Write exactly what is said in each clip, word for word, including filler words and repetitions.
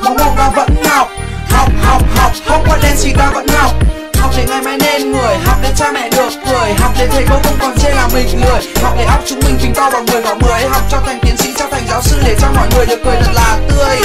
mong mong ta vẫn học. Học, học, học, học qua đen thì ta vẫn học. Học để ngày mai nên người, học để cha mẹ được cười, học để thầy cô không còn chê là mình lười, học để óc chúng mình phình to bằng mười ngọn mười, học cho thành tiến sĩ, cho thành giáo sư để cho mọi người được cười thật là tươi.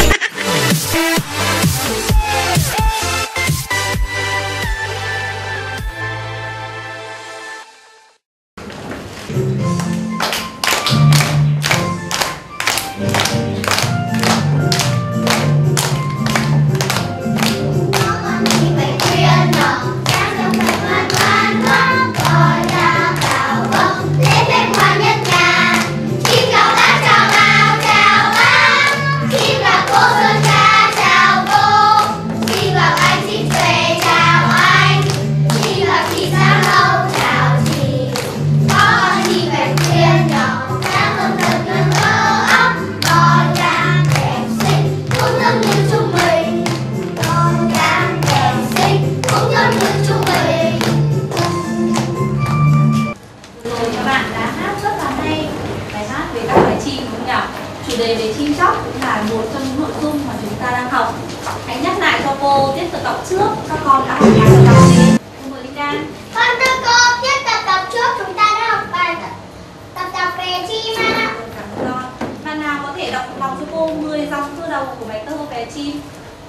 Chủ đề về chim chóc cũng là một trong những nội dung mà chúng ta đang học. Hãy nhắc lại cho cô tiết tự đọc trước các con đã học bài tập đọc gì. Cô mời Linh Đan. Con thưa cô, tiết tập đọc trước chúng ta đã học bài tập tập đọc về chim ạ. Cảm ơn con. Bạn nào có thể đọc lòng cho cô mười dòng thơ đầu của bài thơ về chim?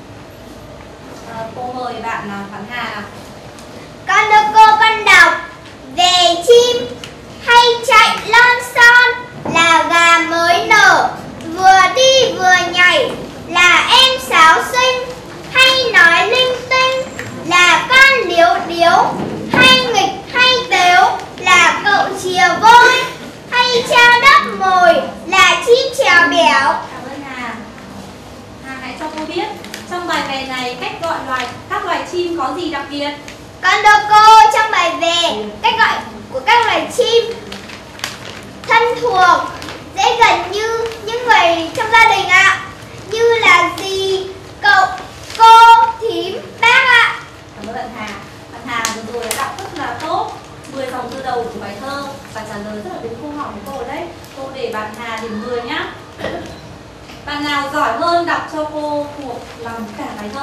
À, cô mời bạn Phán Hà nào. Con thưa cô, con đọc về chim hay chạy lon son là gà mới nở, vừa đi vừa nhảy là em sáo xinh, hay nói linh tinh là con liếu điếu, hay nghịch hay tếu là cậu chìa vôi, hay trao đất mồi là chim trèo béo. Cảm ơn Hà. Hà hãy cho cô biết trong bài về này cách gọi loài các loài chim có gì đặc biệt? Con thưa cô, trong bài về cách gọi của các loài chim thân thuộc, dễ gần như những người trong gia đình ạ, như là dì, cậu, cô, thím, bác ạ. Cảm ơn bạn Hà. Bạn Hà vừa rồi đã đọc rất là tốt mười dòng thơ đầu của bài thơ và trả lời rất là đúng câu hỏi của cô đấy. Cô để bạn Hà điểm mười nhá. Bạn nào giỏi hơn đọc cho cô thuộc lòng cả bài thơ?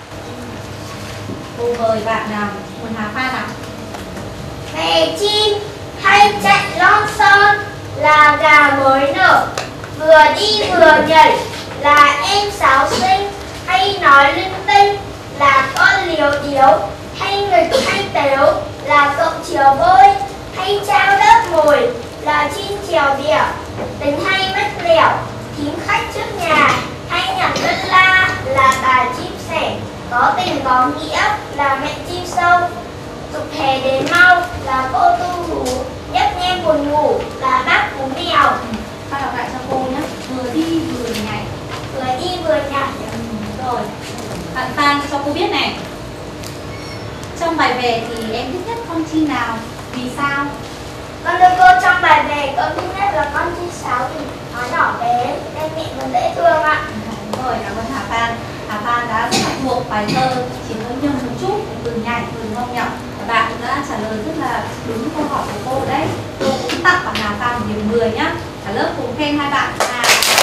Cô mời bạn nào, Nguồn Hà Phan nào. Về chim hay chạy lon son là gà mới nở, vừa đi vừa nhảy là em sáo xinh, hay nói linh tinh là con liếu điếu, hay nghịch hay tếu là cậu chiều vôi, hay trao đất mồi là chim trèo đẻo, tính hay mất lẻo thím khách trước nhà, hay nhặt đất la là bà chim sẻ, có tình có nghĩa là mẹ chim sâu, dục hè đến mau là cô tu hú, nhấp nhem buồn ngủ là bác cú mèo. Con đọc lại cho cô nhé. Vừa đi vừa nhảy. Vừa đi vừa nhảy. Ừ, rồi. Bạn Phan cho cô biết này. Trong bài về thì em thích nhất con chim nào? Vì sao? Con thưa cô, trong bài về con thích nhất là con chim sáo vì nó nhỏ bé nên mẹ vẫn dễ thương ạ. Đúng rồi, cảm ơn Hà Phan. Hà Phan đã rất là thuộc bài thơ, chỉ hơi nhầm một chút, từ nhảy, từ ngon nhọc. Và bạn cũng đã trả lời rất là đúng câu hỏi của cô đấy. Cô cũng tặng bạn Hà Phan một điểm mười nhá. Cả lớp cùng khen hai bạn. À,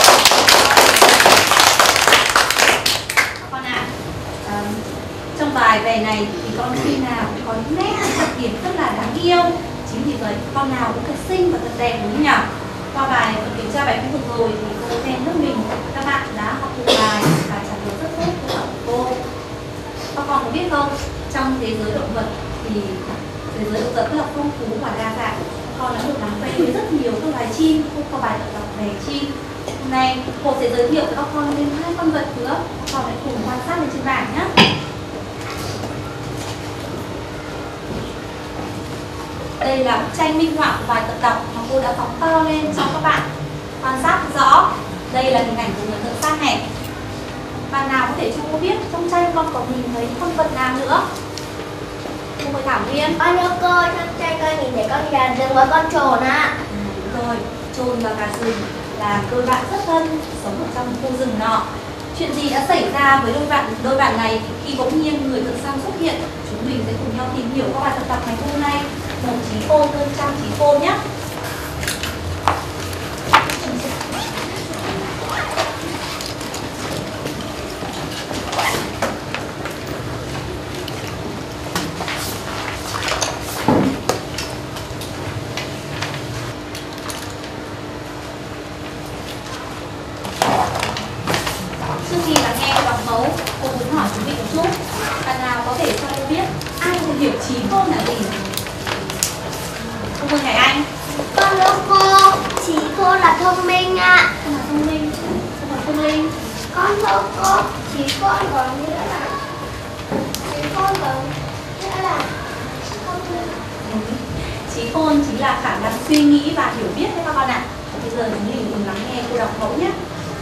con ạ. À, trong bài về này thì con chim nào cũng có những nét đặc điểm rất là đáng yêu. Chính vì vậy con nào cũng thật xinh và thật đẹp đúng không nhỉ? Qua bài kiểm tra bài vừa rồi thì cô khen lớp mình các bạn đã học thuộc bài và trả lời rất tốt câu hỏi của cô. Các con có biết không? Trong thế giới động vật thì thế giới động vật rất là phong phú và đa dạng. Con đã được nắm quen với rất nhiều các loài chim. Cô có bài tập đọc về chim. Hôm nay cô sẽ giới thiệu với các con thêm hai con vật nữa. Các con hãy cùng quan sát lên trên bảng nhé. Đây là bức tranh minh họa của bài tập đọc mà cô đã phóng to lên cho các bạn quan sát rõ. Đây là hình ảnh của người thợ săn này. Bạn nào có thể cho cô biết trong tranh con có nhìn thấy con vật nào nữa? Cô mời Thảo Nguyên. Con thưa cô, trong tranh con nhìn thấy con gà rừng và con trồn ạ. À, đúng rồi, trồn và gà rừng là đôi bạn rất thân sống ở trong khu rừng nọ. Chuyện gì đã xảy ra với đôi bạn đôi bạn này khi bỗng nhiên người thợ săn xuất hiện? Chúng mình sẽ cùng nhau tìm hiểu qua bài tập đọc ngày hôm nay. Một trí khôn hơn trăm trí khôn nhé. Trước khi mà nghe cô đọc mẫu, cô muốn hỏi quý vị một chút. Bạn nào có thể cho cô biết ai có thể hiểu trí khôn là gì? Cô Phương Hải Anh. Con thưa cô, trí khôn là thông minh ạ. Con là thông minh. Con là Phương Linh. Con thưa cô, trí khôn có nghĩa là trí khôn có nghĩa là thông minh. Trí khôn chính là khả năng suy nghĩ và hiểu biết đấy các con ạ. Bây giờ chúng mình cùng lắng nghe cô đọc mẫu nhé.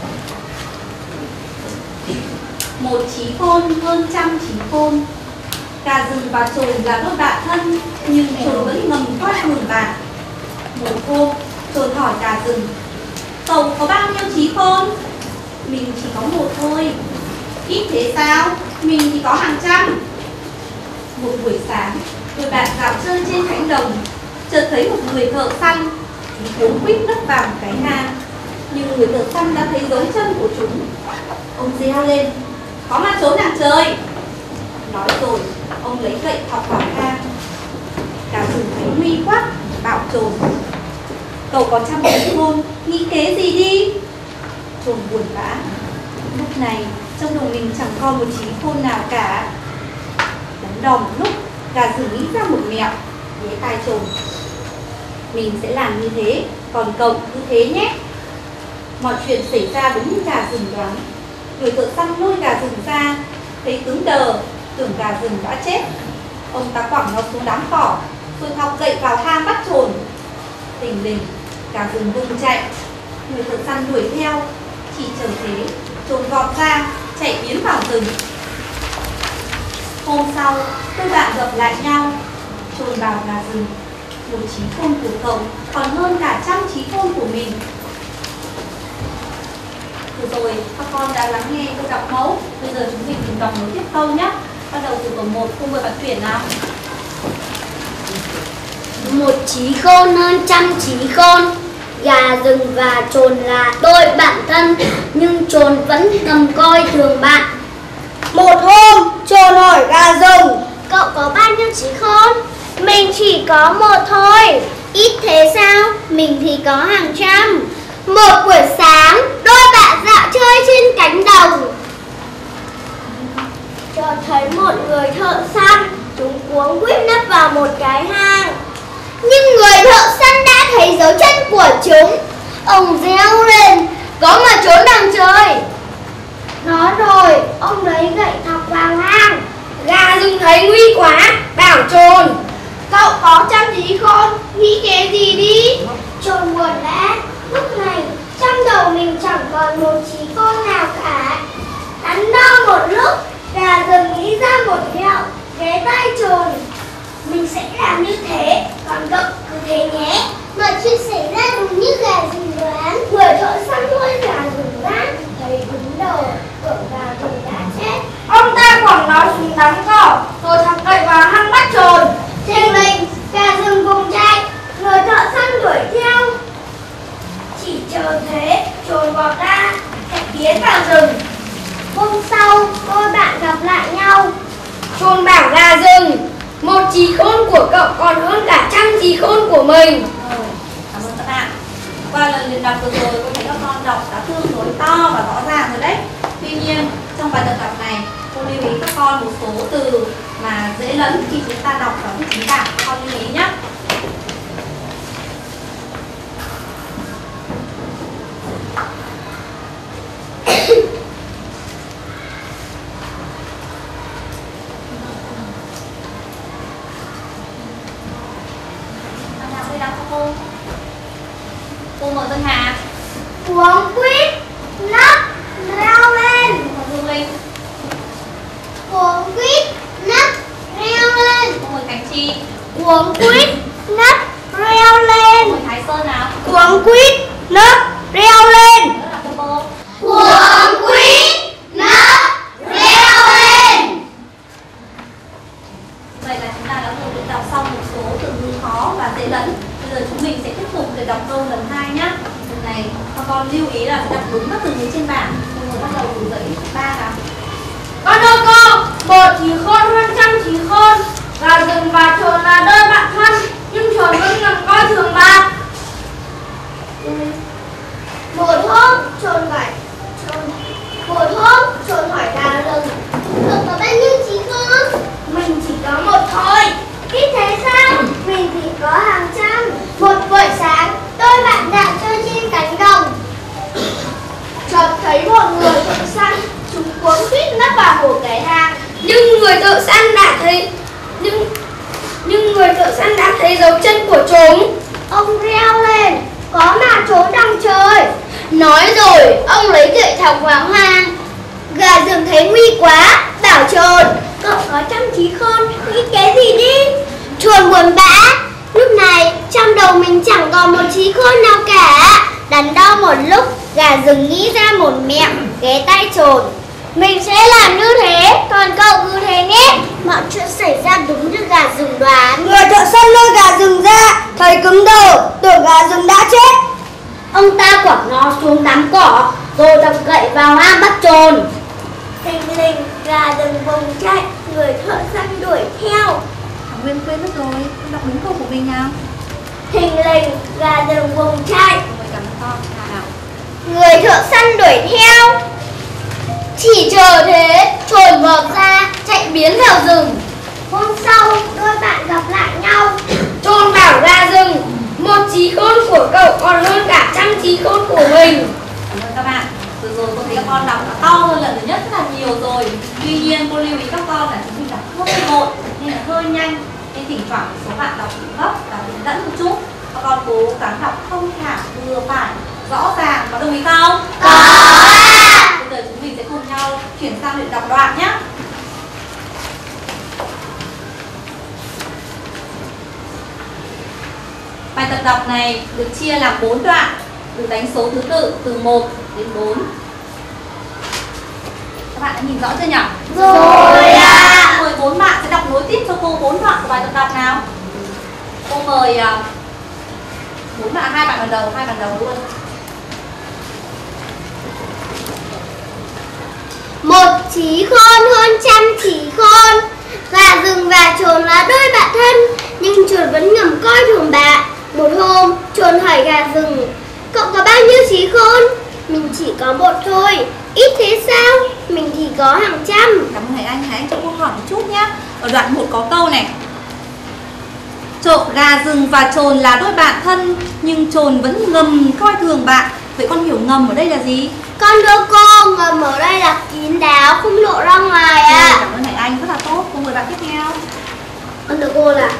Một trí khôn hơn trăm trí khôn. Gà rừng và chồn là đôi bạn thân, nhưng chồn vẫn ngầm toát mừng bạn. Một hôm, chồn hỏi gà rừng: cậu có bao nhiêu trí khôn? Mình chỉ có một thôi. Ít thế sao? Mình thì có hàng trăm. Một buổi sáng, đôi bạn dạo chơi trên cánh đồng, chợt thấy một người thợ săn. Chúng cuống quýt nấp vào một cái hang, nhưng người thợ săn đã thấy dấu chân của chúng. Ông reo lên: có mà trốn nàng trời. Nói rồi, ông lấy gậy thọc vào hang. Gà rừng thấy nguy quá, bảo chồn: cậu có trăm trí khôn, nghĩ kế gì đi. Chồn buồn bã: lúc này trong đầu mình chẳng còn một trí khôn nào cả. Đắn đo một lúc, gà rừng nghĩ ra một mẹo, ghé tai chồn: mình sẽ làm như thế, còn cậu cứ thế nhé. Mọi chuyện xảy ra đúng như gà rừng đoán. Người thợ săn lôi gà rừng ra, thấy cứng đờ, tưởng gà rừng đã chết. Ông ta quẳng nó xuống đám cỏ, rồi thọc gậy vào hang bắt chồn. Tình lình, gà rừng vùng chạy. Người thợ săn đuổi theo, chỉ chờ thế, chồn vọt ra, chạy biến vào rừng. Hôm sau, đôi bạn gặp lại nhau. Chồn bảo gà rừng: một trí khôn của cậu còn hơn cả trăm trí khôn của mình. Vừa rồi các con đã lắng nghe cô đọc mẫu. Bây giờ chúng mình cùng đọc nối tiếp câu nhé. Bắt đầu từ câu một, cô mời bạn Tuyển nào. Một trí khôn hơn trăm trí khôn. Gà rừng và chồn là đôi bạn thân, nhưng chồn vẫn ngầm coi thường bạn. Một hôm, chồn hỏi gà rừng: cậu có bao nhiêu trí khôn? Mình chỉ có một thôi. Ít thế sao? Mình thì có hàng trăm. Một buổi sáng, đôi bạn dạo chơi trên cánh đồng, chợt thấy một người thợ săn. Chúng cuống quýt nấp vào một cái hang, nhưng người thợ săn đã thấy dấu chân của chúng. Ông reo lên: có mà trốn đằng trời. Nói rồi, ông lấy gậy thọc vào hang. Gà rừng thấy nguy quá, bảo chồn: cậu có trăm trí khôn, nghĩ kế gì đi. Chồn buồn bã: lúc này trong đầu mình chẳng còn một trí khôn nào cả. Đắn đo một lúc, gà rừng nghĩ ra một mẹo, ghé tai chồn: mình sẽ làm như thế, còn cậu cứ thế nhé. Mọi chuyện xảy ra đúng như gà rừng đoán. Người thợ săn lôi gà rừng ra, thấy đứng đầu, tưởng gà rừng đã chết. Ông ta quẳng nó xuống đám cỏ, rồi thọc gậy vào hang bắt chồn. Thình lình, gà rừng vùng chạy. Người thợ săn đuổi theo, chỉ chờ thế, chồn vọt ra, chạy biến vào rừng. Hôm sau, đôi bạn gặp lại nhau. Chồn bảo gà rừng: một trí khôn của cậu còn hơn cả trăm trí khôn của mình. Rồi, cảm ơn các bạn. Qua lần luyện đọc vừa rồi, cô thấy các con đọc đã tương đối to và rõ ràng rồi đấy. Tuy nhiên, trong bài tập đọc này, cô lưu ý các con một số từ mà dễ lẫn khi chúng ta đọc vào chính tả. Các con lưu ý nhé. Cô cô mời Tân Hà. Cuống quýt nấp reo lên. Cô Hương Linh. Cuống quýt nấp reo lên. Cô mời Khánh Chi. Cuống quýt một người thợ săn, chúng cuốn quýt nấp vào một cái hang. Nhưng người thợ săn đã thấy nhưng nhưng người thợ săn đã thấy dấu chân của chúng. Ông reo lên, có mà trốn trong trời. Nói rồi, ông lấy gậy thọc vào hang. Gà rừng thấy nguy quá, bảo chuồn, cậu có chăm trí khôn, nghĩ cái gì đi. Chuồn buồn bã. Lúc này, trong đầu mình chẳng còn một trí khôn nào cả. Đắn đo một lúc, gà rừng nghĩ ra một mẹo, ghé tay chuồn. Mình sẽ làm như thế, còn cậu cứ thế nhé. Mọi chuyện xảy ra đúng như gà rừng đoán. Người thợ săn lôi gà rừng ra, thấy cứng đầu, tưởng gà rừng đã chết. Ông ta quẳng nó xuống đám cỏ, rồi đập gậy vào hang bắt chuồn. Thình lình, gà rừng vùng chạy, người thợ săn đuổi theo. Thằng Nguyên quên mất rồi, con đọc đúng câu của mình nào. Thình lình, gà rừng vùng chạy, Mời cảm ơn con, nào. người thợ săn đuổi theo. Chỉ chờ thế, chuồn vọt ra, chạy biến vào rừng. Hôm sau, đôi bạn gặp lại nhau. Chuồn bảo gà rừng, một trí khôn của cậu còn hơn cả trăm trí khôn của mình. Cảm ơn các bạn. Vừa rồi cô thấy các con đọc đã to hơn lần thứ nhất rất là nhiều rồi. Tuy nhiên cô lưu ý các con là chúng mình đọc hơi vội nên là hơi nhanh, nên thỉnh thoảng số bạn đọc bị gấp và hướng dẫn một chút. Các con cố gắng đọc thông thả, vừa phải, rõ ràng. Có đồng ý không? Có. Bây giờ chúng mình sẽ cùng nhau chuyển sang luyện đọc đoạn nhé. Bài tập đọc này được chia làm bốn đoạn, được đánh số thứ tự từ một đến bốn. Các bạn đã nhìn rõ chưa nhỉ? Rồi ạ. Mời bốn bạn sẽ đọc nối tiếp cho cô bốn đoạn của bài tập đọc nào. Cô mời bốn bạn, hai bạn vào đầu, hai bạn đầu luôn. Một trí khôn hơn trăm trí khôn. Gà rừng và chuồn là đôi bạn thân, nhưng chuồn vẫn ngầm coi thường bạn. Một hôm, chuồn hỏi gà rừng, cậu có bao nhiêu trí khôn? Mình chỉ có một thôi. Ít thế sao? Mình thì có hàng trăm. Cảm ơn thầy Anh, thầy Anh cho cô hỏi một chút nhé. Ở đoạn một có câu này: Trộm gà rừng và chồn là đôi bạn thân, nhưng chồn vẫn ngầm coi thường bạn. Vậy con hiểu ngầm ở đây là gì? Con thưa cô, ngầm ở đây là kín đáo, không lộ ra ngoài ạ. Ừ, cảm ơn thầy Anh, rất là tốt. Cô mời bạn tiếp theo. Con thưa cô là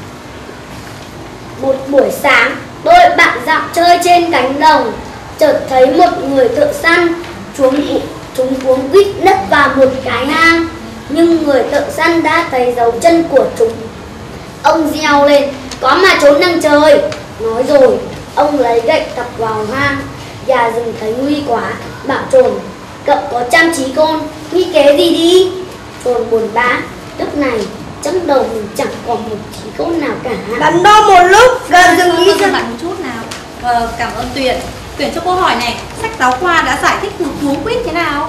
một buổi sáng, đôi bạn dạo chơi trên cánh đồng, chợt thấy một người thợ săn. Chúng chúng cuống quýt nấp vào một cái hang, nhưng người thợ săn đã thấy dấu chân của chúng. Ông reo lên, có mà trốn đằng trời. Nói rồi, ông lấy gậy tập vào hang. Gà rừng thấy nguy quá, bảo chuồn, cậu có trăm trí khôn, nghĩ kế gì đi. Chuồn buồn bã. Lúc này trong đầu mình chẳng còn một trí khôn nào cả. Đắn đo một lúc, gà rừng nghĩ ra. bạn một chút nào. Ờ, cảm ơn Tuyền. Tuyền cho câu hỏi này, sách giáo khoa đã giải thích từ cuống quýt thế nào?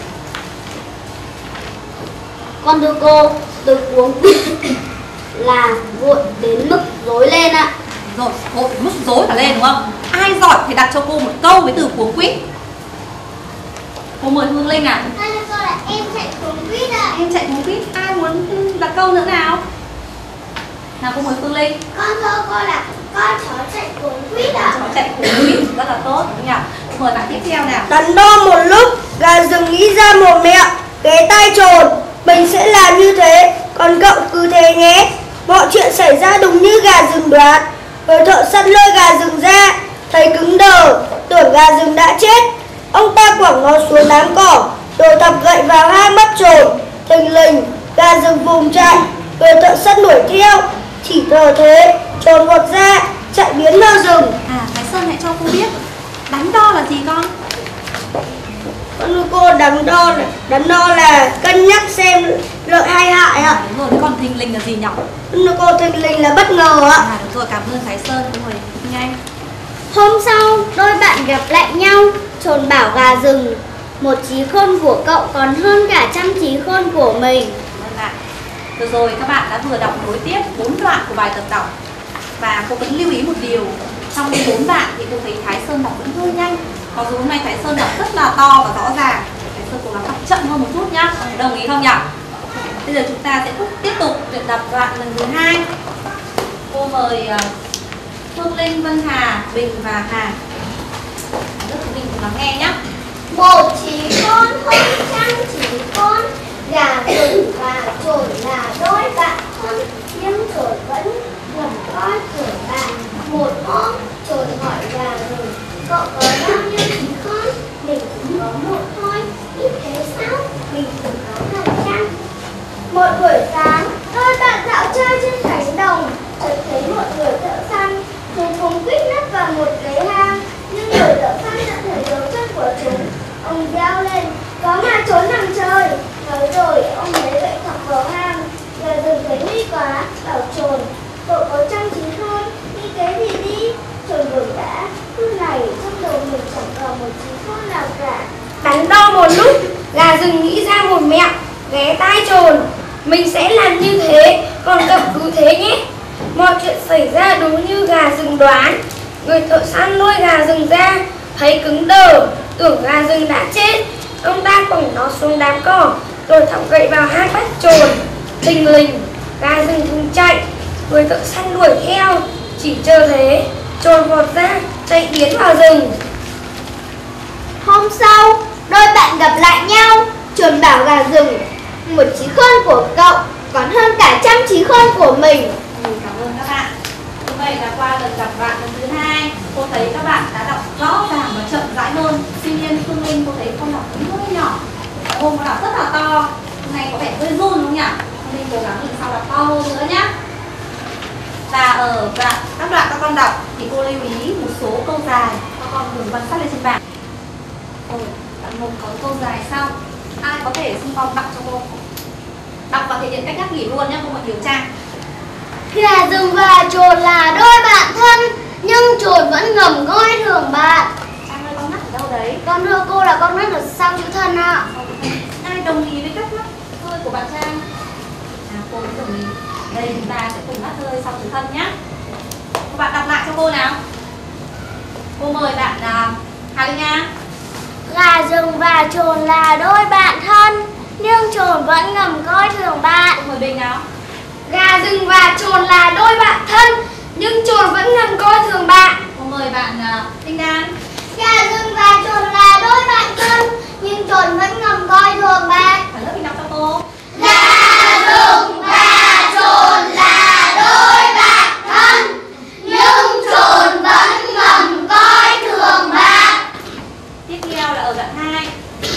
Con thưa cô, từ cuống quýt là vội đến mức rối lên ạ. Rồi, vội đến mức rối cả lên đúng không? Ai giỏi thì đặt cho cô một câu với từ cuống quýt. Cô mời Hương Linh nào. Con thưa cô là em chạy cuống quýt ạ. Em chạy cuống quýt, ai muốn đặt câu nữa nào? Nào cô mời Phương Linh. Con thưa cô là con chó chạy cuống quýt ạ. Cháu chạy cuống quýt rất là tốt đúng nhỉ? Mời bạn tiếp theo nào. Đắn đo một lúc, gà rừng nghĩ ra một mẹo, ghé tay chuồn, mình sẽ làm như thế, còn cậu cứ thế nhé. Mọi chuyện xảy ra đúng như gà rừng đoán. Người thợ săn lôi gà rừng ra, thấy cứng đờ, tưởng gà rừng đã chết. Ông ta quẳng nó xuống đám cỏ, rồi tập gậy vào hang bắt chuồn. Thình lình, gà rừng vùng chạy, người thợ săn đuổi theo. Chỉ chờ thế, chuồn vọt ra, chạy biến vào rừng. À, Thái Sơn hãy cho cô biết đắn đo là gì con? Con thưa cô, đắn đo là, đắn đo là cân nhắc xem lợi hay hại ạ. À, đúng rồi, thế còn thình lình là gì nhỉ? Con thưa cô, thình lình là bất ngờ ạ. À, đúng rồi, cảm ơn Thái Sơn. Cô mời nhanh. Hôm sau, đôi bạn gặp lại nhau. Chuồn bảo gà rừng, một trí khôn của cậu còn hơn cả trăm trí khôn của mình. Cảm ơn bạn. Vừa rồi các bạn đã vừa đọc nối tiếp bốn đoạn của bài tập đọc. Và cô vẫn lưu ý một điều, trong bốn bạn thì cô thấy Thái Sơn đọc vẫn hơi nhanh. Mặc dù hôm nay Thái Sơn đọc rất là to và rõ ràng, Thái Sơn cố gắng đọc chậm hơn một chút nhá. Đồng ý không nhỉ? Bây giờ chúng ta sẽ tiếp tục luyện đọc đoạn lần thứ hai. Cô mời uh, Phương Linh, Vân Hà, Bình và Hà. Rất chúng mình cùng lắng nghe nhé. Một trí khôn hơn trăm trí khôn, gà rừng và chồn là đôi bạn thân, nhưng chồn vẫn ngầm coi thường bạn. Một hôm chồn hỏi gà rừng, cậu có bao nhiêu trí khôn? Mình cũng có một thôi. Ít thế sao? Mình cũng có hàng trăm. Một buổi sáng, đôi bạn dạo chơi trên cánh đồng, chợt thấy một người thợ săn. Chúng phóng quýt nấp vào một cái hang, nhưng người thợ săn nhận thấy dấu chân của chúng. Ông reo lên, có mà trốn nằm chơi. Nói rồi ông lấy gậy thọc vào hang. Gà rừng thấy nguy quá, bảo chồn, cậu có trăm trí khôn, đi cái gì đi. Chồn buồn bã, lúc này trong đầu mình chẳng còn một trí khôn nào cả. Đắn đo một lúc, gà rừng nghĩ ra một mẹo, ghé tai chồn. Mình sẽ làm như thế, còn cậu cứ thế nhé. Mọi chuyện xảy ra đúng như gà rừng đoán. Người thợ săn lôi gà rừng ra, thấy cứng đờ, tưởng gà rừng đã chết. Ông ta quẳng nó xuống đám cỏ, rồi thọc gậy vào hai bắt chồn. Thình lình, gà rừng vùng chạy. Người thợ săn đuổi theo, chỉ chờ thế, chồn vọt ra, chạy biến vào rừng. Hôm sau, đôi bạn gặp lại nhau. Chồn bảo gà rừng, một trí khôn của cậu còn hơn cả trăm trí khôn của mình. Ừ, cảm ơn các bạn. Như vậy là qua lần gặp bạn lần thứ hai, cô thấy các bạn đã đọc rõ ràng và chậm rãi hơn. Tuy nhiên Phương Linh cô thấy con đọc hơi nhỏ, hôm con đọc rất là to, hôm nay có vẻ hơi run đúng không nhỉ? Phương Linh cố gắng lần sau đọc to hơn nữa nhá. Và ở đoạn, các đoạn các con đọc thì cô lưu ý một số câu dài, các con cùng quan sát lên trên bảng. Ồ, đoạn một có câu dài sau. Ai có thể xung phong đọc cho cô? Đọc và thể hiện cách nhắc nghỉ luôn nhé, không phải điều tra. Gà rừng và chồn là đôi bạn thân, nhưng chồn vẫn ngầm coi thường bạn. Trang ơi, con mắt ở đâu đấy? Con thưa cô là con mắt ở sau chữ thân ạ. Ai đồng ý với cách mắt hơi của bạn Trang? À, cô cũng đồng ý. Đây chúng ta sẽ cùng mắt hơi sau chữ thân nhé. Các bạn đọc lại cho cô nào. Cô mời bạn uh, Hà Linh Nga. Gà rừng và chồn là đôi bạn thân, nhưng chồn vẫn ngầm coi thường bạn. Cô mời Bình nào. Gà rừng và chồn là đôi bạn thân, nhưng chồn vẫn ngầm coi thường bạn. Cô mời bạn uh, Tinh Đan. Gà rừng và chồn là đôi bạn thân, nhưng chồn vẫn ngầm coi thường bạn. Cả lớp mình đọc cho cô. Gà rừng và chồn là đôi bạn thân, nhưng chồn vẫn ngầm coi thường bạn. Tiếp theo là ở đoạn hai.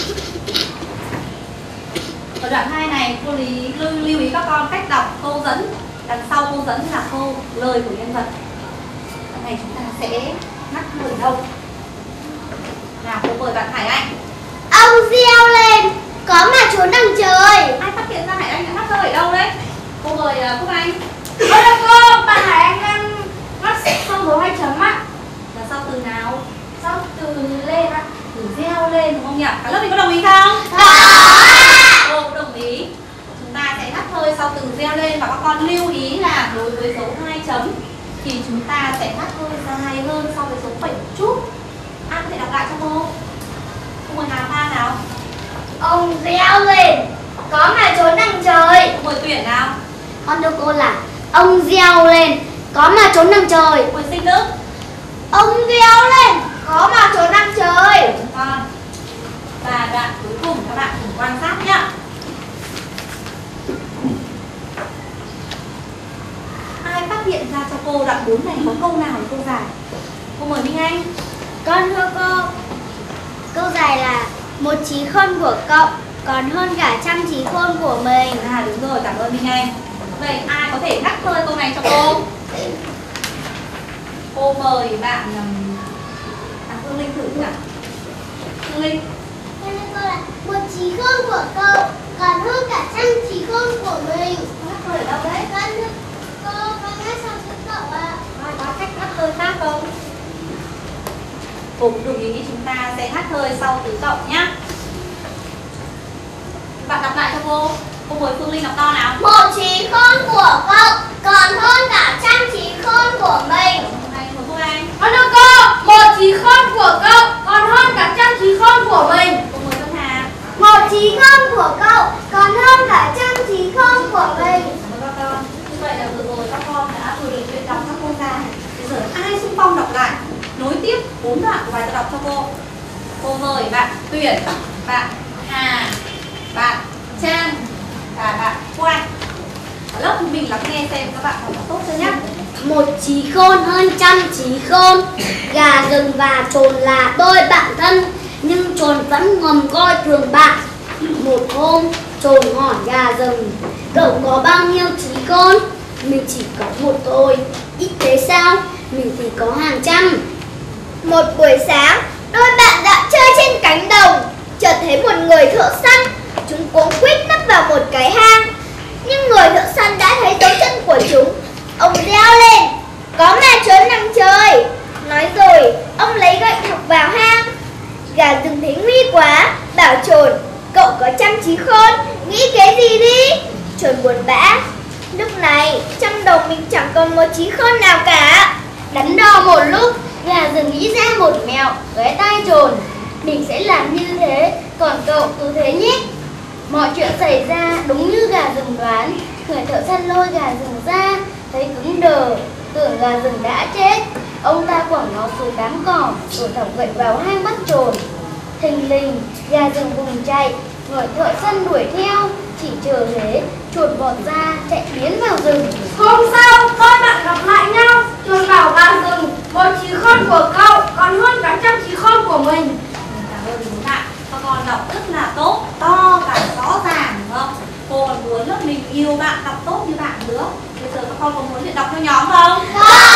Ở đoạn hai này cô lý, lưu, lưu ý các con cách đọc câu dẫn. Đằng sau câu dẫn là câu lời của nhân vật. Đoạn này chúng ta sẽ ngắt lời đâu. Nào cô mời bạn Hải Anh. Ông reo lên, có mà trốn đằng trời. Ai phát hiện ra Hải Anh đã ngắt lời ở đâu đấy? Cô mời uh, Phúc Anh. Ôi đâu cô, bạn Hải Anh đang ngắt xong dấu hai chấm ạ. Là sau từ nào? Sau từ lên ạ. Từ reo lên đúng không nhỉ? Cả lớp mình có đồng ý không? Có. Cô cũng đồng ý. Chúng ta sẽ ngắt hơi sau từ reo lên và các con lưu ý là đối với dấu hai chấm thì chúng ta sẽ ngắt hơi dài hơn so với dấu phẩy một chút. Ai có thể đọc lại cho cô? Cô mời Hà Pha nào. Ông reo lên, có mà trốn đằng trời. Cô mời Tuyển nào. Con thưa cô là ông reo lên, có mà trốn đằng trời. Cô mời Sinh Đức. Ông reo lên, có mà trốn đằng trời. Chúng con. Và đoạn cuối cùng các bạn cùng quan sát nhá. Ai phát hiện ra cho cô đoạn bốn này có câu nào là câu dài? Cô mời Minh Anh. Con thưa cô, câu dài là một trí khôn của cậu còn hơn cả trăm trí khôn của mình. À đúng rồi, cảm ơn Minh Anh. Vậy ai có thể ngắt hơi câu này cho cô? Cô mời bạn um, à, Phương Linh thử nào. Phương Linh. Con thưa cô là một trí khôn của cậu còn hơn cả trăm trí khôn của mình. Ngắt hơi ở đâu đấy? Con thưa cô, con ngắt sau chữ cậu ạ. Ai có cách ngắt hơi khác không? Cô cũng đồng ý chúng ta sẽ ngắt hơi sau từ cậu nhá. Bạn đọc lại cho cô. Cô mời Phương Linh đọc to nào. Một trí khôn của cậu còn hơn cả trăm trí khôn của mình. Anh mời cô Anh. Con thưa cô, một trí khôn của cậu còn hơn cả trăm trí khôn của mình. Cô mời Vân Hà. Một trí khôn của cậu còn hơn cả trăm trí khôn của mình. Cảm ơn các con. Như vậy là vừa rồi các con đã vừa được luyện đọc các câu dài. Bây giờ ai xung phong đọc lại, nối tiếp bốn đoạn của bài tập đọc cho cô. Cô mời bạn Tuyển, bạn Hà, bạn Trang và bạn Quang ở lớp của mình lắng nghe xem các bạn học tốt chưa nhé. Một trí khôn hơn trăm trí khôn. Gà rừng và chồn là đôi bạn thân, nhưng chồn vẫn ngầm coi thường bạn. Một hôm chồn hỏi gà rừng: cậu có bao nhiêu trí khôn? Mình chỉ có một thôi. Ít thế sao? Mình thì có hàng trăm. Một buổi sáng, đôi bạn đã chơi trên cánh đồng, chợt thấy một người thợ săn. Chúng cuống quýt nấp vào một cái hang, nhưng người thợ săn đã thấy dấu chân của chúng. Ông reo lên: có mà trốn nằm chơi. Nói rồi ông lấy gậy thọc vào hang. Gà rừng thấy nguy quá, bảo chồn: cậu có trăm trí khôn, nghĩ cái gì đi. Chồn buồn bã: lúc này trong đầu mình chẳng còn một trí khôn nào cả. Đắn đo một lúc, gà rừng nghĩ ra một mẹo, ghé tai chồn: mình sẽ làm như thế, còn cậu cứ thế nhé. Mọi chuyện xảy ra đúng như gà rừng đoán. Người thợ săn lôi gà rừng ra, thấy cứng đờ, tưởng gà rừng đã chết. Ông ta quẳng nó xuống đám cỏ, rồi thọc gậy vào hang bắt chồn. Thình lình, gà rừng vùng chạy, người thợ săn đuổi theo. Chỉ chờ thế, chuột vọt ra, chạy biến vào rừng. Hôm sau, đôi bạn gặp lại nhau. Chồn bảo gà rừng: một trí khôn của cậu còn hơn cả trăm trí khôn của mình. Cảm ơn bố bạn. Các con đọc rất là tốt, to và rõ ràng, đúng không? Cô còn muốn lớp mình yêu bạn, đọc tốt như bạn nữa. Bây giờ các con có muốn luyện đọc theo nhóm không?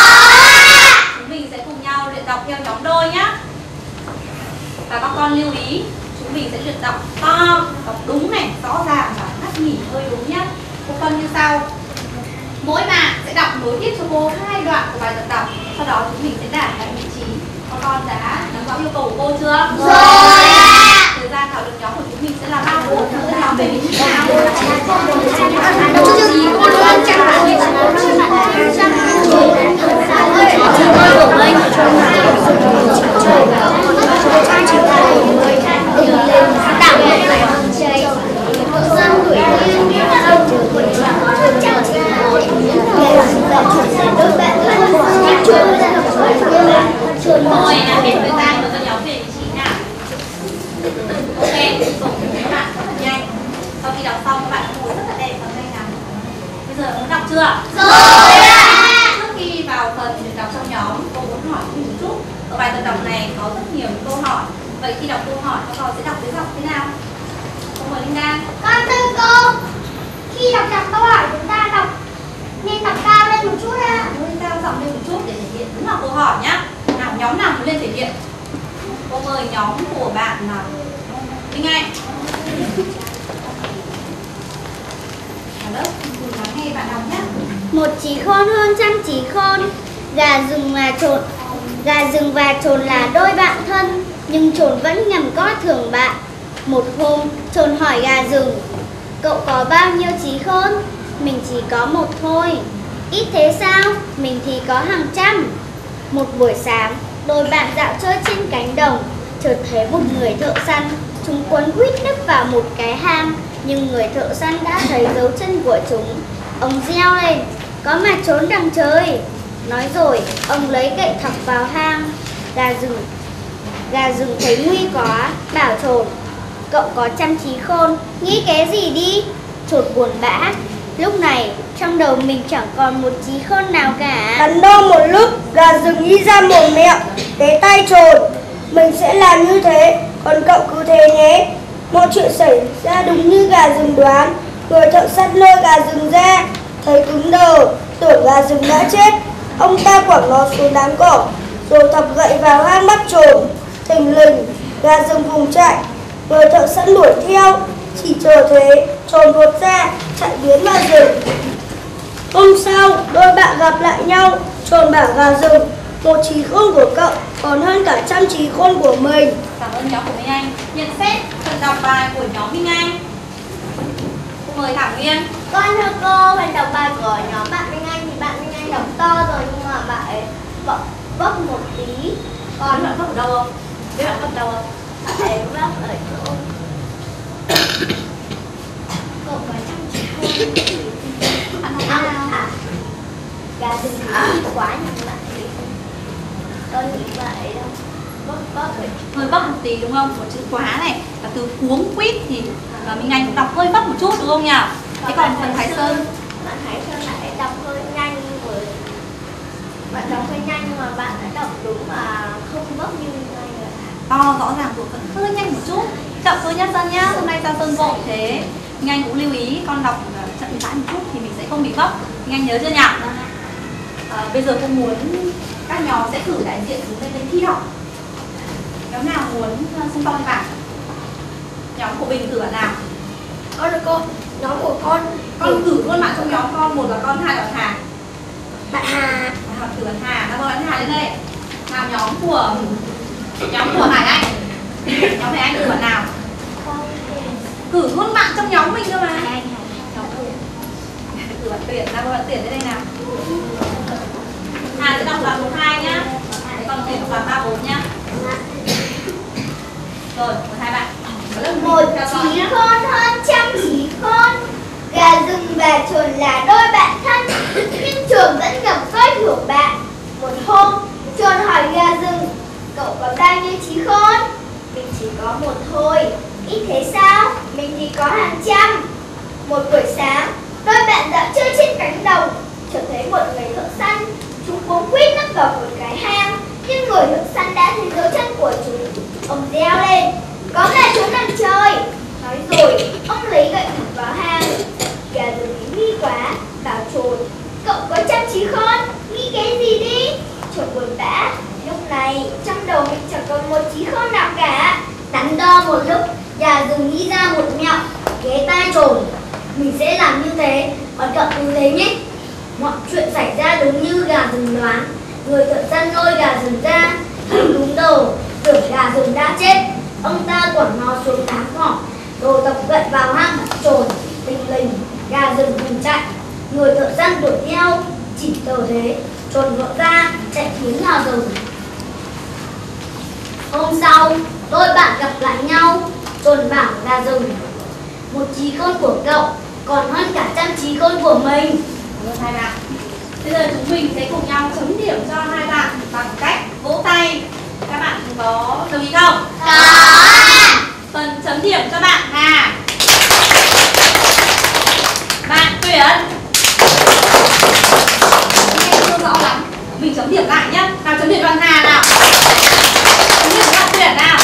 Chúng mình sẽ cùng nhau luyện đọc theo nhóm đôi nhé. Và các con lưu ý, chúng mình sẽ luyện đọc to, đọc đúng này, rõ ràng và ngắt nghỉ hơi đúng nhé. Cô phân như sau. Mỗi bạn sẽ đọc nối tiếp cho cô hai đoạn của bài tập đọc. Sau đó chúng mình sẽ đảm lại vị trí. Các con đã nắm rõ yêu cầu của cô chưa? Rồi ạ. Thời gian thảo luận nhóm của chúng mình sẽ là ba phút. Mỗi nhóm về vị trí nào? Cô luôn chẳng hạn như Rồi, đã biết thời gian của nhóm về vị trí nào. Ok, cùng với các bạn rất là nhanh. Sau khi đọc xong các bạn ngồi rất là đẹp và tay ngắn. Bây giờ muốn đọc chưa? rồi ạ. Trước khi vào phần luyện đọc trong nhóm, cô muốn hỏi một chút. Ở bài tập đọc này có rất nhiều câu hỏi. Vậy khi đọc câu hỏi, các con sẽ đọc với giọng thế nào? Cô mời Linh Đan. Con thưa cô, khi đọc đọc câu hỏi chúng ta đọc nên đọc cao lên một chút ạ. Nâng cao giọng lên một chút để thể hiện đúng là câu hỏi nhá. Nào, nhóm nào muốn lên thể hiện? Cô mời nhóm của bạn nào. Linh Anh. Cả lớp cùng lắng nghe bạn đọc nhé. Một trí khôn hơn trăm trí khôn. Gà rừng và chồn Gà rừng và chồn là đôi bạn thân, nhưng chồn vẫn ngầm coi thường bạn. Một hôm, chồn hỏi gà rừng: cậu có bao nhiêu trí khôn? Mình chỉ có một thôi. Ít thế sao? Mình thì có hàng trăm. Một buổi sáng, đôi bạn dạo chơi trên cánh đồng, chợt thấy một người thợ săn. Chúng quấn quýt nấp vào một cái hang, nhưng người thợ săn đã thấy dấu chân của chúng. Ông reo lên: có mà trốn đằng trời. Nói rồi ông lấy gậy thọc vào hang. Gà rừng Gà rừng thấy nguy quá, bảo chồn: cậu có trăm trí khôn, nghĩ cái gì đi. Chồn buồn bã: lúc này trong đầu mình chẳng còn một trí khôn nào cả. Đắn đo một lúc, gà rừng nghĩ ra một mẹo, cái tay chồn: mình sẽ làm như thế, còn cậu cứ thế nhé. Mọi chuyện xảy ra đúng như gà rừng đoán. Người thợ săn lôi gà rừng ra, thấy cứng đờ, tưởng gà rừng đã chết. Ông ta quẳng nó xuống đám cỏ, rồi thọc gậy vào hang bắt chồn. Thình lình, gà rừng vùng chạy, người thợ săn đuổi theo. Chỉ chờ thế, chồn vụt ra, chạy biến vào rừng. Hôm sau, đôi bạn gặp lại nhau. Chồn bảo gà rừng: một trí khôn của cậu còn hơn cả trăm trí khôn của mình. Cảm ơn nhóm của Minh Anh. Nhận xét phần đọc bài của nhóm Minh Anh. Cô mời Thảo Nguyên. Con thưa cô, phần đọc bài của nhóm bạn Minh Anh thì bạn Minh Anh đọc to rồi, nhưng mà bạn ấy bốc, bốc một tí. Còn bạn bốc ở đâu không? Biết bạn bốc đâu không? Bạn ấy bốc ở chỗ cậu có trăm trí khôn. Ăn không? À, à. Gà rừng nghĩ quá nhưng bạn ấy. Con nghĩ vậy đâu. hơi vấp một tí đúng không? Một chữ quá này là từ cuống quýt thì là Minh Anh cũng đọc hơi vấp một chút đúng không nhỉ? Thế còn phần Thái Sơn, bạn Thái Sơn lại đọc hơi nhanh với bạn đọc hơi nhanh nhưng mà bạn đã đọc đúng và không vấp như này rồi. to rõ ràng của vẫn hơi nhanh một chút, chậm thôi nhá Sơn nhá. Hôm nay Gia Sơn vội thế Minh Anh cũng lưu ý con đọc chậm rãi một chút thì mình sẽ không bị vấp. Minh Anh nhớ chưa nhỉ? À, bây giờ cô muốn các nhóm sẽ cử đại diện xuống đây lên thi đọc. Nhóm nào muốn xung phong bảng? Nhóm của Bình cử bạn nào? Con là cô, nhóm của con. Con cử luôn bạn trong nhóm con, một là con, hai là bạn Hà. Bạn Hà. Bạn cử bạn Hà, nào mời bạn Hà lên đây. Nào nhóm của nhóm của Hải Anh. Nhóm này anh cử bạn nào? Cử luôn bạn trong nhóm mình cơ mà. Cử bạn Tuyển, nào mời bạn Tuyển lên đây nào. Hà sẽ đọc đoạn một hai nhá. Còn Tuyển đọc đoạn ba bốn nhá. Rồi, một hai bạn. Một trí khôn hơn trăm trí khôn, gà rừng và chuồn là đôi bạn thân, nhưng chuồn vẫn ngầm coi thường bạn. Một hôm, chuồn hỏi gà rừng, cậu có bao nhiêu trí khôn? Mình chỉ có một thôi. Ít thế sao? Mình thì có hàng trăm. Một buổi sáng, đôi bạn dạo chơi trên cánh đồng, chợt thấy một người thợ săn. Chúng cuống quýt nấp vào một cái hang, nhưng người thợ săn đã thấy dấu chân của chúng. Ông reo lên, có là chúng đang chơi. Nói rồi, ông lấy gậy thẳng vào hang. Gà rừng nghĩ nghi quá, bảo chuồn, cậu có trăm trí khôn, nghĩ cái gì đi? Chuồn buồn bã. Lúc này, trong đầu mình chẳng còn một trí khôn nào cả. Đắn đo một lúc, gà rừng nghĩ ra một mẹo, ghé tai chuồn. Mình sẽ làm như thế, còn cậu cứ thế nhé. Mọi chuyện xảy ra đúng như gà rừng đoán. Người thợ săn lôi gà rừng ra, thấy đúng đầu, tưởng gà rừng đã chết. Ông ta quẳng nó xuống đám cỏ, rồi tập gậy vào hang bắt chuồn. Tình lình, gà rừng cùng chạy. Người thợ săn đuổi theo, chỉ tờ thế, chuồn vội ra, chạy tiến vào rừng. Hôm sau, đôi bạn gặp lại nhau. Chuồn bảo gà rừng, một trí khôn của cậu còn hơn cả trăm trí khôn của mình. Cảm ơn hai bạn. Bây giờ chúng mình sẽ cùng nhau chấm điểm cho hai bạn bằng cách vỗ tay. Các bạn có đồng ý không? Có. Phần chấm điểm cho bạn Hà. Bạn Tuyển. Nghe chưa rõ lắm. Mình chấm điểm lại nhá. Nào chấm điểm bạn Hà nào. Chấm điểm bạn Tuyển nào.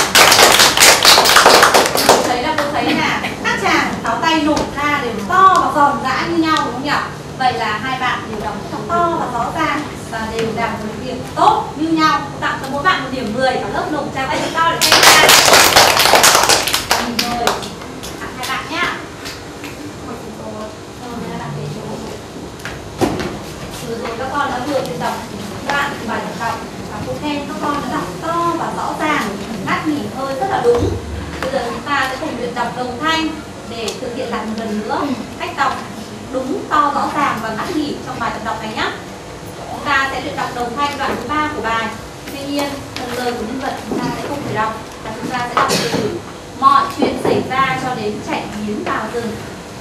Thấy là tôi thấy là các chàng tháo tay nổ ra đều to và giòn giã như nhau đúng không nhỉ? Vậy là hai bạn đều đọc rất to và rõ ràng và đều đạt một điểm tốt như nhau. Tặng cho mỗi bạn một điểm mười. Ở lớp nộp trao tay thật to để khen các bạn. Rồi, tặng hai bạn nhá. Vừa rồi các con đã vừa luyện đọc đoạn bài đọc và cô khen các con đã đọc to và rõ ràng, ngắt nghỉ hơi rất là đúng. Bây giờ chúng ta sẽ cùng luyện đọc đồng thanh để thực hiện lại một lần nữa cách đọc đúng, to, rõ ràng và ngắt nghỉ trong bài tập đọc này nhé. Chúng ta sẽ luyện đọc đồng thanh đoạn thứ ba của bài. Tuy nhiên, phần lời của nhân vật chúng ta sẽ không thể đọc, và chúng ta sẽ đọc từ mọi chuyện xảy ra cho đến chạy biến vào rừng.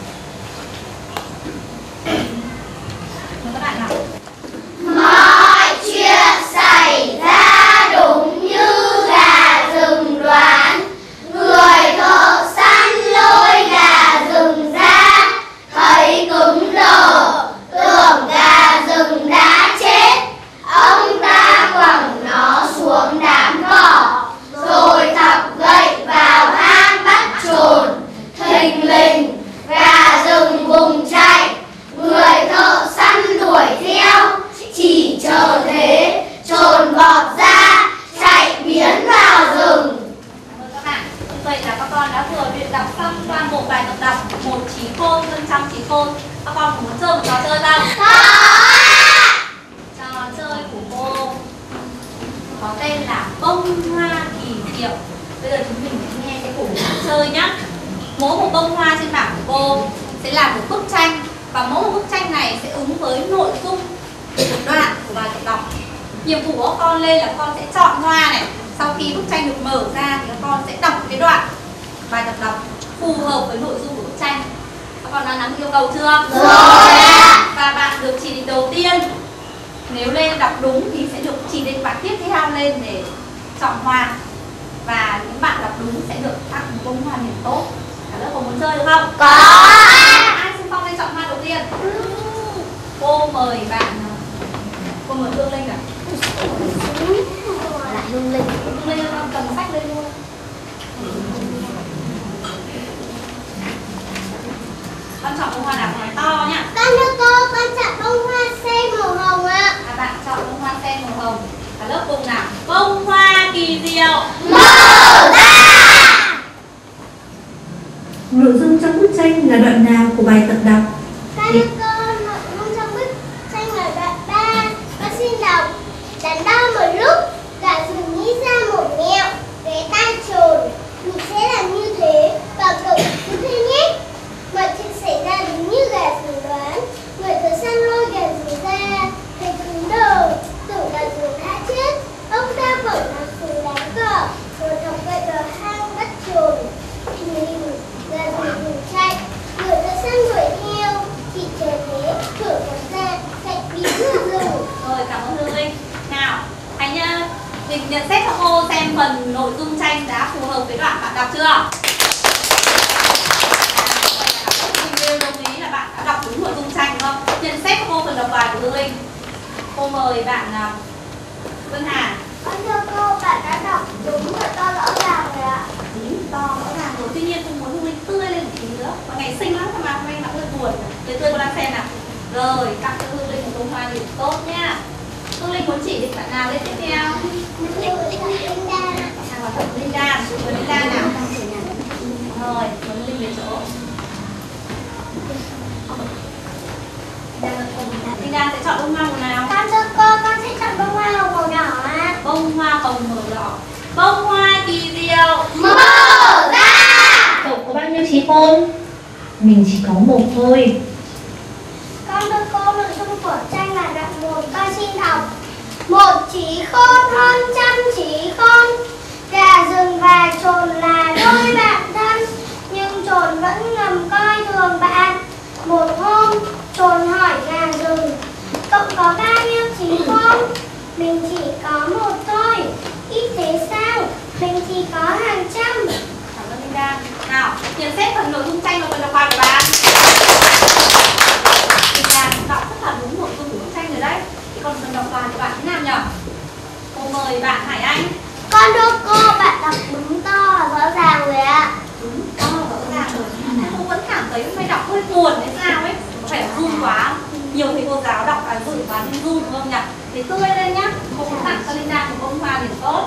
Mời các bạn nào. Mọi chuyện xảy ra đúng như gà rừng đoán. Người thợ săn lôi gà rừng ra, thấy cứng đờ, tưởng gà rừng đã chết. Ông ta quẳng nó xuống đám cỏ, rồi thọc gậy vào hang bắt chuồn. Thình lình, gà rừng vùng chạy. Người thợ săn đuổi theo, chỉ chờ thế, chuồn vọt ra, chạy biến vào rừng. Cảm ơn các bạn. Như vậy là các con đã vừa luyện đọc xong toàn bộ bài tập đọc một trí khôn hơn trăm trí khôn. Các con có muốn chơi một trò chơi không? Có. Trò chơi của cô có tên là bông hoa kỳ diệu. Bây giờ chúng mình sẽ nghe cái cùng chơi nhá. Mỗi một bông hoa trên bảng của cô sẽ là một bức tranh, và mỗi một bức tranh này sẽ ứng với nội dung một đoạn của bài tập đọc. Nhiệm vụ của con lên là con sẽ chọn hoa này. Sau khi bức tranh được mở ra thì các con sẽ đọc cái đoạn bài tập đọc phù hợp với nội dung của bức tranh. Các con đã nắm yêu cầu chưa? Rồi ạ. Và bạn được chỉ định đầu tiên, nếu lên đọc đúng thì sẽ được chỉ định bạn tiếp theo lên để chọn hoa. Và những bạn đọc đúng sẽ được tặng một bông hoa điểm tốt. Cả lớp có muốn chơi được không? Có. Ai xung phong lên chọn hoa đầu tiên? Cô mời bạn. Cô mời Hương Linh à? Lại Hương Linh. Hương Linh cầm sách lên luôn. Con chọn bông hoa nào nói to nhá. Con thưa cô, con chọn bông hoa sen màu hồng ạ. À, bạn chọn bông hoa sen màu hồng. Cả lớp cùng nào. Bông hoa kỳ diệu Mở ra. Nội dung trong bức tranh là đoạn nào của bài tập đọc? Con thưa cô, nội dung trong bức tranh là đoạn ba. Con xin đọc. Đắn đo một lúc, gà rừng nghĩ ra một mẹo, ghé tai chồn. Mình sẽ làm như thế và cậu cứ thế nhé. Mọi chuyện xảy ra đúng như gà rừng đoán. Người thợ săn lôi gà rừng ra, thấy cứng đầu, tưởng gà rừng đã chết. Ông ta vội nằm xuống đám cỏ, rồi thọc gậy vào hang bắt chồn. Nhìn gà rừng rừng chạy, người thợ săn đuổi theo. Chị chờ thế, thở cắn ra, chạy đi giữa rừng. Rồi, cảm ơn Hương Linh. Nào, hãy nhá, mình nhận xét cho cô xem phần nội dung tranh đã phù hợp với đoạn bạn đọc chưa? Mình đều đồng ý là bạn đã đọc đúng nội dung tranh đúng không? Nhận xét cho cô phần đọc bài của Hương Linh. Cô mời bạn Vân Hà. Con thưa cô, bạn đã đọc đúng và to rõ ràng rồi ạ. Đúng, to rõ ràng rồi. Tuy nhiên tôi muốn Hương Linh tươi lên một tí nữa. Và ngày xinh lắm mà hôm nay bạn hơi buồn. Tươi tươi cô đang xem nào. Rồi, tặng cho Hương Linh một bông hoa điểm tốt nha. Hương Linh muốn chỉ định bạn nào lên tiếp theo? Linh Đan. À, vào tập Linh Đan. Mời Linh Đan nào. Rồi, mời Linh đến chỗ. Linh Đan sẽ chọn bông hoa màu nào? Con thưa cô, con sẽ chọn bông hoa hồng màu đỏ ạ. Bông hoa hồng màu đỏ. Bông hoa kỳ diệu Mở ra. Cậu có bao nhiêu trí khôn? Mình chỉ có một thôi. Con thưa cô, nội dung của tranh là đoạn một, con xin đọc. Một trí khôn hơn trăm trí khôn. Gà rừng và chồn là đôi bạn thân, nhưng chồn vẫn ngầm coi thường bạn. Một hôm, chồn hỏi gà rừng, cậu có bao nhiêu trí khôn? Mình chỉ có một thôi. Ít thế sao? Mình chỉ có hàng trăm. Cảm ơn Linh Đan. Nào, nhận xét phần nội dung tranh và phần đọc bài của bạn. Linh Đan đọc rất là đúng nội dung của bức tranh rồi đấy. Thì còn phần đọc bài của bạn thế nào nhỉ? Cô mời bạn Hải Anh. Con thưa cô, bạn đọc đúng to và rõ ràng rồi ạ. Đúng, to rõ ràng rồi. Nhưng cô vẫn cảm thấy hôm nay đọc hơi buồn hay sao ấy. Có phải run quá. Nhiều thầy cô giáo đọc à dự quá nên run đúng không nhỉ? Thì tươi lên nhá. Cô cũng tặng cho Linh Đan một bông hoa điểm tốt.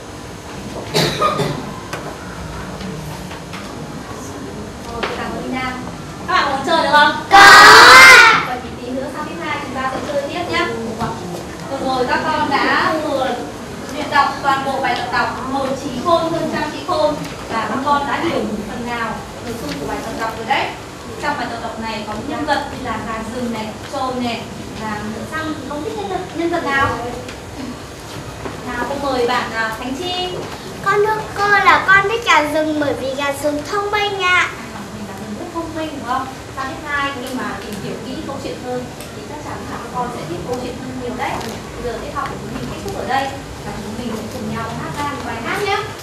Rồi, cảm ơn Linh Đan. Các bạn muốn chơi được không? Có. Vậy thì tí nữa sang tiết hai chúng ta sẽ chơi tiếp nhé. Vừa rồi các con đã vừa luyện đọc toàn bộ bài tập đọc một trí khôn hơn trăm trí khôn và các con đã hiểu một phần nào nội dung của bài tập đọc rồi đấy. Trong bài tập đọc này có nhân vật như là gà rừng này, chồn này và ngựa săn. Không thích nhân vật nhân vật nào? Nào, cô mời bạn uh, Khánh Chi. Con thưa cô là con thích gà rừng bởi vì gà rừng thông minh ạ. À, mình là người rất thông minh đúng không? Sang tiết hai nhưng mà tìm hiểu kỹ câu chuyện hơn thì chắc chắn là các con sẽ thích câu chuyện hơn nhiều đấy. Bây giờ tiết học của chúng mình kết thúc ở đây và chúng mình sẽ cùng nhau hát ra một bài hát nhé.